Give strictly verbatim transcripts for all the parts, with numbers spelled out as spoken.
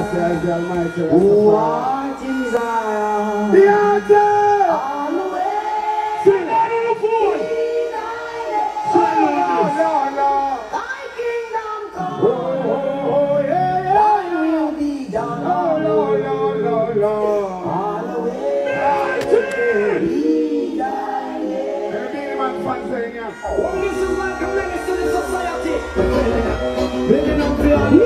says the Almighty What is I? The answer! All the way. Sing that on the phone! Lord, Lord, Lord. thy kingdom come. Oh, oh, oh, yeah, yeah. Thy will be done. Oh, Lord, Lord, Lord, Lord. All the way. Mighty! Be thy name. Everything man fan saying, yeah. Oh, this is like a menace to the society. Bringing up the army.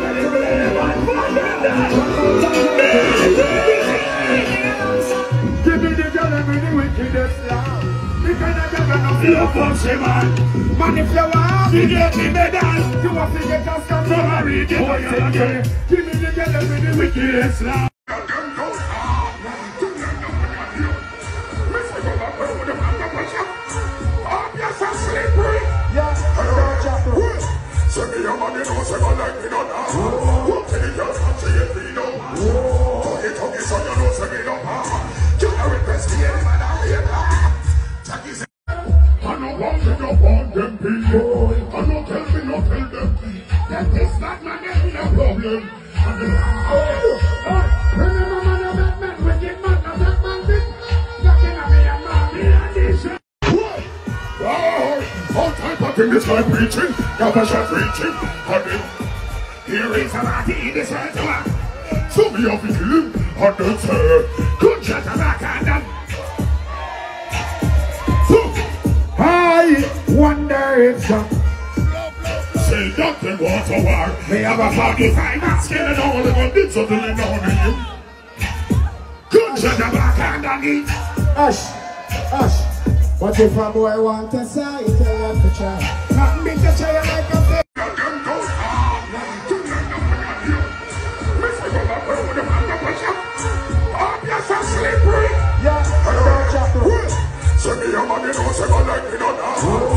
Give me the girl and the wickedest love. The kind of girl and feel punchy man. Man, if you want to get me medal, you want to get just come from a region. Oh, yeah. Give me the girl and the wickedest love. This guy preaching, Gabasha preaching, and then here is a party in this world. So me of it him, and then say, good shot of back and then. So, I wonder if some say that they want a war. They have a forty-five mask and all of them did something in him. Good shot of back and then. Hush, hush. What if a boy want to say, tell him to try. Not me to try like a thing. Yeah, I don't chapter. Send me your money, no, say, I like me, no,